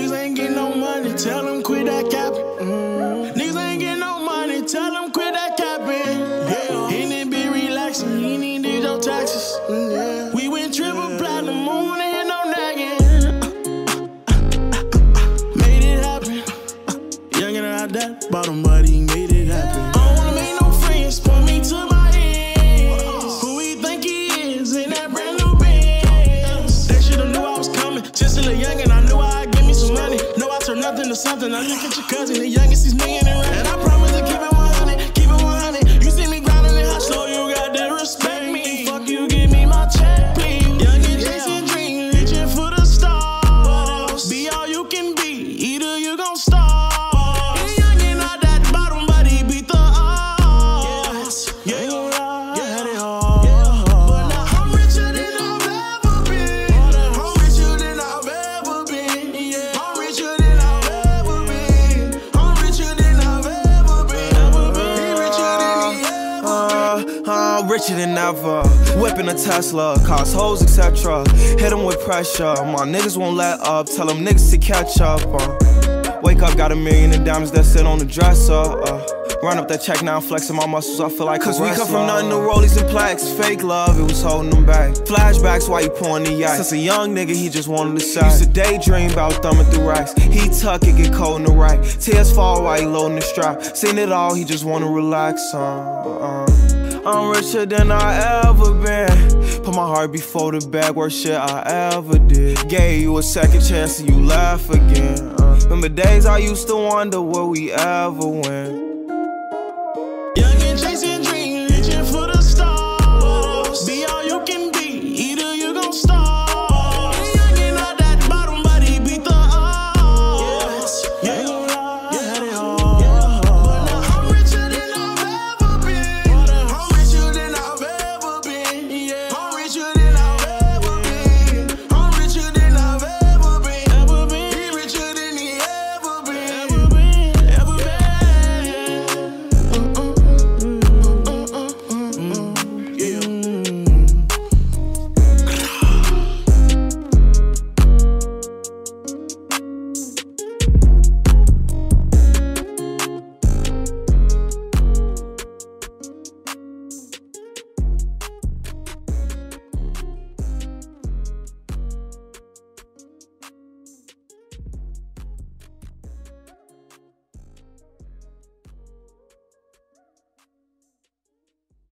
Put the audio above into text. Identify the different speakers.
Speaker 1: Niggas ain't getting no money, tell them quit that capping. Niggas ain't getting no money, tell them quit that capping. Yeah. He need to be relaxing, he need to do your taxes. Yeah. We went triple platinum, moon and no nagging. Made it happen. Young and out that bottom, but he made it happen. I don't wanna make no friends, point me to my ends. Who he think he is in that brand new Benz? They should've knew I was coming. Just a little young and I knew I'd give me some money. Know I turn nothing to something. I look at your cousin, the youngest, he's million and running. And I promise to keep it 100, keep it 100. You see me grinding and hot slow, you got to respect me. Fuck you, give me my check, please. Young and chasing dreams, reaching for the stars. Be all you can be, either you gon' starve.
Speaker 2: Richer than ever, whipping a Tesla, cost hoes, etc. Hit them with pressure, my niggas won't let up. Tell them niggas to catch up. Wake up, got $1 million in diamonds that sit on the dresser. Run up that check now, flexing my muscles, I feel like cause we come from nothing to rollies and plaques. Fake love, it was holding them back. Flashbacks while you pouring the yak. Since a young nigga, he just wanted to shine. Used to daydream about thumbing through racks. He tuck, it get cold in the rack. Tears fall while he loading the strap. Seen it all, he just wanna relax. I'm richer than I ever been. Put my heart before the bag, worst shit I ever did. Gave you a second chance and you laugh again. Remember days I used to wonder will we ever win.